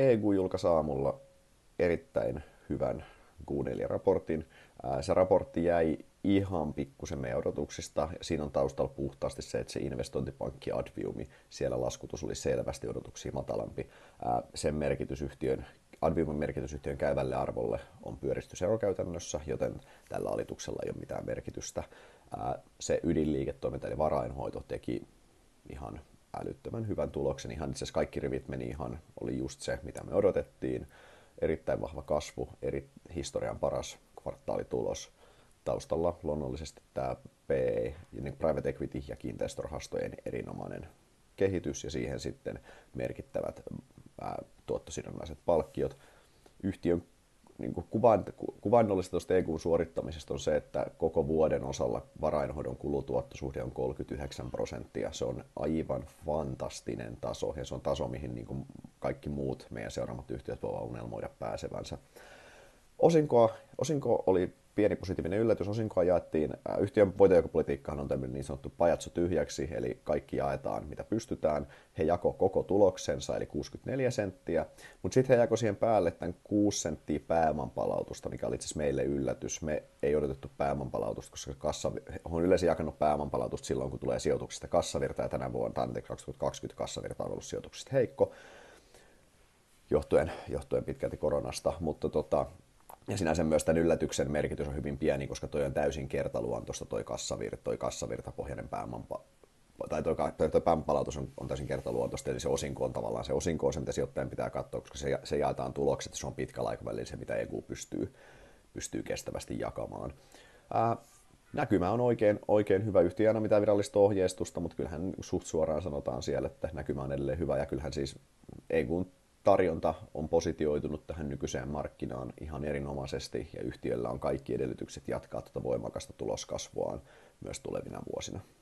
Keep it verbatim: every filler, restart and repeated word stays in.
E G U julkaisi aamulla erittäin hyvän Q neljä raportin. Se raportti jäi ihan pikkusen meidän odotuksista. Siinä on taustalla puhtaasti se, että se investointipankki Adviumi, siellä laskutus oli selvästi odotuksia matalampi. Sen merkitysyhtiön, Adviumin merkitysyhtiön käyvälle arvolle on pyöristysero käytännössä, joten tällä alituksella ei ole mitään merkitystä. Se ydinliiketoiminta eli varainhoito teki ihan älyttömän hyvän tuloksen. Ihan itse asiassa kaikki rivit meni ihan, oli just se, mitä me odotettiin. Erittäin vahva kasvu, eri historian paras kvartaalitulos. Taustalla luonnollisesti tämä P E, niin private equity ja kiinteistörahastojen erinomainen kehitys ja siihen sitten merkittävät ää, tuottosidonnaiset palkkiot. Yhtiön niin kuvainnollista tuosta E G U:n suorittamisesta on se, että koko vuoden osalla varainhoidon kulutuottosuhde on kolmekymmentäyhdeksän prosenttia. Se on aivan fantastinen taso ja se on taso, mihin niin kuin kaikki muut meidän seuraamat yhtiöt voivat unelmoida pääsevänsä. Osinkoa, osinko oli pieni positiivinen yllätys. Osinkoa jaettiin. Yhtiön voitonjakopolitiikkahan on tämmöinen niin sanottu pajatso tyhjäksi, eli kaikki jaetaan mitä pystytään. He jako koko tuloksensa, eli kuusikymmentäneljä senttiä, mutta sitten he jako siihen päälle tämän kuusi senttiä pääomanpalautusta, mikä oli itse asiassa meille yllätys. Me ei odotettu pääomanpalautusta, koska kassa, on yleensä jakanut pääomanpalautusta silloin, kun tulee sijoituksista kassavirta, ja tänä vuonna, tai kaksituhattakaksikymmentä kassavirta on ollut sijoituksista heikko, johtuen, johtuen pitkälti koronasta, mutta tota, ja sinänsä myös tämän yllätyksen merkitys on hyvin pieni, koska toi on täysin kertaluontoista toi kassavirta, toi kassavirtapohjainen pääoman, tai toi, toi, toi pääomanpalautus on, on täysin kertaluontoista, eli se osinko on tavallaan se osinko on se, mitä sijoittajan pitää katsoa, koska se, se jaetaan tulokset, se on pitkällä aikavälillä se, mitä E G U pystyy, pystyy kestävästi jakamaan. Ää, näkymä on oikein, oikein hyvä, yhtiö, ei aina mitään virallista ohjeistusta, mutta kyllähän suht suoraan sanotaan siellä, että näkymä on edelleen hyvä, ja kyllähän siis E G U:n tarjonta on positioitunut tähän nykyiseen markkinaan ihan erinomaisesti ja yhtiöllä on kaikki edellytykset jatkaa tuota voimakasta tuloskasvuaan myös tulevina vuosina.